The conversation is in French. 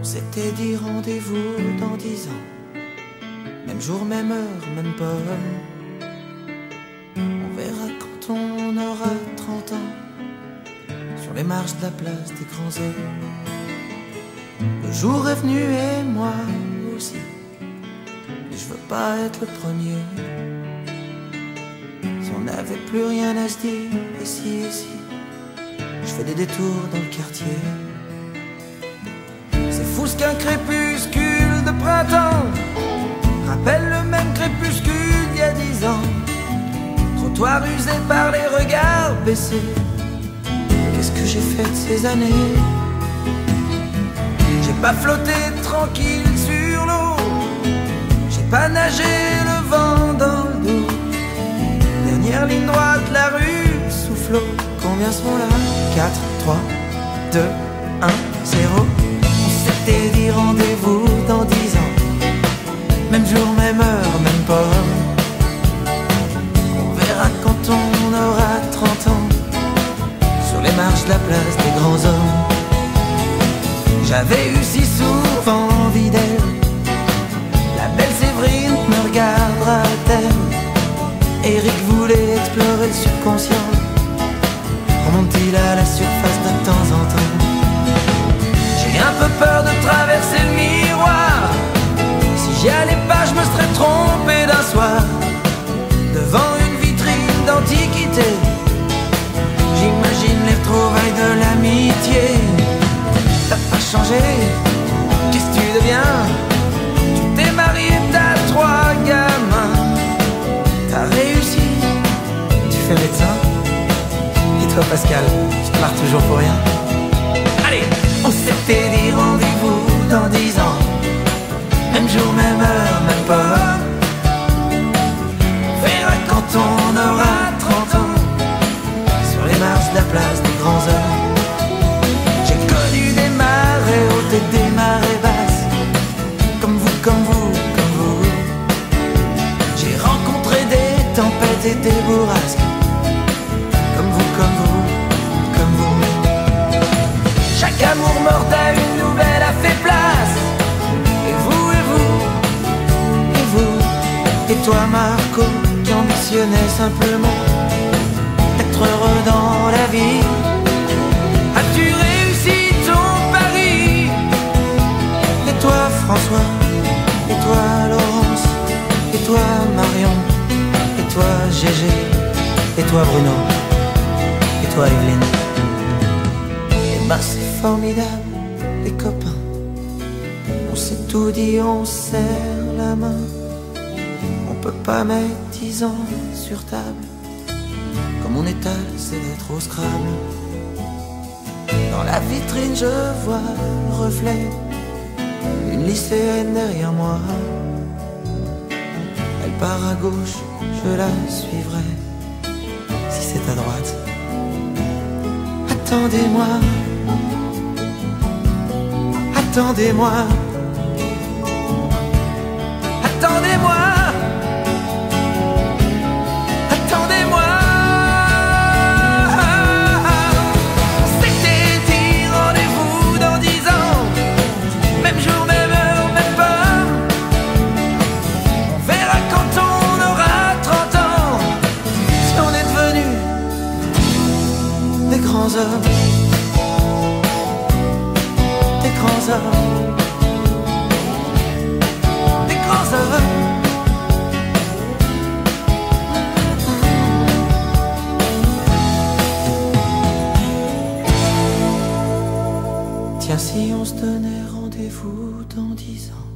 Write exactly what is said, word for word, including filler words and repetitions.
On s'était dit rendez-vous dans dix ans, même jour, même heure, même pomme. On verra quand on aura trente ans, sur les marches de la place des grands hommes. Le jour est venu et moi aussi, et je veux pas être le premier. Si on n'avait plus rien à se dire, et si, et si, je fais des détours dans le quartier. C'est fou ce qu'un crépuscule de printemps rappelle le même crépuscule d'il y a dix ans. Trottoir usé par les regards baissés. Qu'est-ce que j'ai fait de ces années? J'ai pas flotté tranquille sur l'eau, j'ai pas nagé le vent dans le dos. Dernière ligne droite, la rue soufflot. Combien sont là? Quatre, trois, deux, un, zéro. On s'était dit rendez-vous dans dix ans, même jour, même heure, même pomme. On verra quand on aura trente ans, sur les marches de la place des grands hommes. J'avais eu si souvent envie d'elle, la belle Séverine me regardera-t-elle? Eric voulait explorer le subconscient, remonte-t-il à la surface de temps en temps? J'ai un peu peur de traverser le miroir, si j'y allais pas je me serais trompé d'un soir. Devant une vitrine d'antiquité, j'imagine les retrouvailles de l'amitié. T'as pas changé, qu'est-ce que tu deviens? Tu t'es marié, t'as trois gamins. T'as réussi, tu fais médecin. Et toi Pascal, tu te marres toujours pour rien? Allez, on s'était dit rendez-vous dans dix ans, même jour, même heure, même pas. On verra quand on aura trente ans, sur les marches de la place des grands hommes. J'ai connu des marées hautes et des marées basses, comme vous, comme vous, comme vous. J'ai rencontré des tempêtes et des bourrasques, comme vous, comme vous, comme vous. Chaque amour mort à une nouvelle a fait place. Et vous, et vous, et vous, et toi Marco, qui ambitionnais simplement d'être heureux dans la vie. As-tu réussi ton pari? Et toi François, et toi Laurence, et toi Marion, et toi Gégé, et toi Bruno, et toi Evelyne. Et ben c'est formidable les copains, on s'est tout dit, on serre la main. On peut pas mettre dix ans sur table, comme on étale c'est d'être au Scrabble. Dans la vitrine je vois le reflet d'une lycéenne derrière moi. Elle part à gauche, je la suivrai, si c'est à droite. Attendez-moi, attendez-moi, attendez-moi, attendez-moi. C'était dit rendez-vous dans dix ans, même jour, même heure, même pomme. On verra quand on aura trente ans, si on est devenus des grands hommes, des grands hommes, des grands hommes. Tiens, si on se donnait rendez-vous dans dix ans.